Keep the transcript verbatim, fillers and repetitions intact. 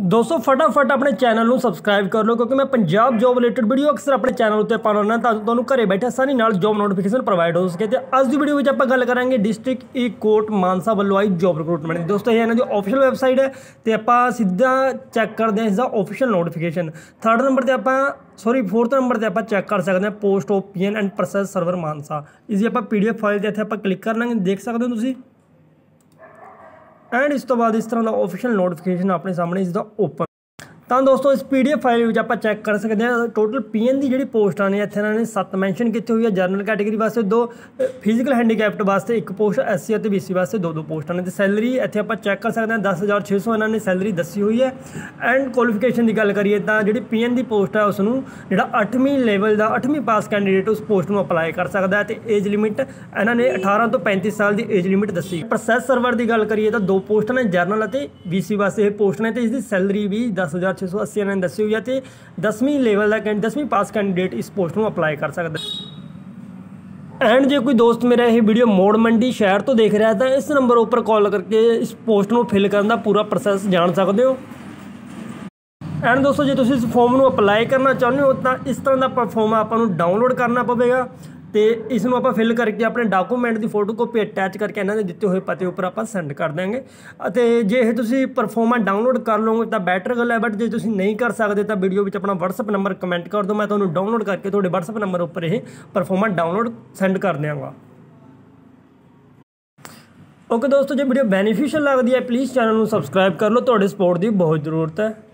दोस्तों फटाफट अपने चैनल ਨੂੰ ਸਬਸਕ੍ਰਾਈਬ ਕਰ ਲਓ क्योंकि मैं पंजाब जॉब रिलेटेड वीडियो अक्सर अपने चैनल उत्ते पाना रहना ਤਾਂ ਤੁਹਾਨੂੰ ਘਰੇ ਬੈਠੇ ਆਸਾਨੀ ਨਾਲ ਜੌਬ ਨੋਟੀਫਿਕੇਸ਼ਨ ਪ੍ਰੋਵਾਈਡ ਹੋ ਸਕੇ। ਤੇ ਅੱਜ ਦੀ ਵੀਡੀਓ ਵਿੱਚ ਆਪਾਂ ਗੱਲ ਕਰਾਂਗੇ ਡਿਸਟ੍ਰਿਕਟ ਈ ਕੋਟ ਮਾਨਸਾ ਵੱਲੋਂ ਆਈ ਜੌਬ ਰਿਕਰੂਟਮੈਂਟ ਦੀ। ਦੋਸਤੋ ਇਹ ਇਹਨਾਂ ਦੀ ਆਫੀਸ਼ੀਅਲ ਵੈਬਸਾਈਟ ਹੈ ਤੇ ਆਪਾਂ ਸਿੱਧਾ ਚੈੱਕ ਕਰਦੇ ਹਾਂ ਇਸ ਦਾ ਆਫੀਸ਼ੀਅਲ ਨੋਟੀਫਿਕੇਸ਼ਨ। ਥਰਡ ਨੰਬਰ ਤੇ ਆਪਾਂ ਸੌਰੀ फोर्थ नंबर पर आप चैक कर सकते हैं post of P N and process server Mansa. इसकी आप पी डी एफ फाइल इतने आप क्लिक कर लेंगे, देख सकते हो तुम। एंड इस तो बाद इस तरह का ऑफिशियल नोटिफिकेशन अपने सामने इसका ओपन। तो दोस्तों इस पी डी एफ फाइल में आप चैक कर सकते हैं टोटल पी एन की जी पोस्टा ने इतने इन्होंने सत्त मैंशन की हुई है। जनरल कैटेगरी वास्ते दो, फिजिकल हैंडीकैप्ट वास्ते एक पोस्ट, एस सी और बी सी वास्ते दो दो पोस्टा ने। तो सैलरी इतने आप चैक कर सकते हैं दस हज़ार छे सौ इन्होंने सैलरी दसी हुई है। एंड क्वालिफिकेशन की गल करिए तो जी पी एन की पोस्ट है उसनों जो अठवीं लेवल का अठवीं पास कैंडीडेट उस पोस्ट में अपलाई कर सकता है। तो एज लिमिट इन्होंने अठारह तो पैंतीस साल की एज लिमिट दसी। प्रोसैस सर्वर की गल करिए तो दो पोस्ट ने जनरल और बी सी वास्ते ये पोस्ट ने। तो इसकी सैलरी भी दस हज़ार छे सौ अस्सी इन्होंने दसी हुई है। तो दसवीं लेवल का दसवीं पास कैंडीडेट इस पोस्ट में अपलाई कर सकता है। एंड जो कोई दोस्त मेरा ये वीडियो मोड़ मंडी शहर तो देख रहा है तो इस नंबर पर कॉल करके इस पोस्ट को फिल करने का पूरा प्रोसैस जान सकते हो। एंड दोस्तों जो तुम इस फॉर्म को अपलाई करना चाहते हो तो इस तरह का फॉर्म आपको डाउनलोड करना पवेगा। तो इसमें आप फिल करके अपने डॉकूमेंट की फोटो कॉपी अटैच करके इन्होंने दिते हुए पते उपर आप सेंड कर देंगे। तो जे तुम परफॉर्मा डाउनलोड कर लोगे तो बैटर गल है। बट जो तुम नहीं कर सकते तो वीडियो में अपना व्हाट्सएप नंबर कमेंट कर दो, मैं तुम्हें डाउनलोड करके थोड़े व्हाट्सएप नंबर उपर यह परफॉर्मा डाउनलोड सेंड कर देंगा। ओके दोस्तों जो वीडियो बेनीफिशियल लगती है प्लीज़ चैनल को सबसक्राइब कर लो, थोड़े सपोर्ट की बहुत जरूरत है।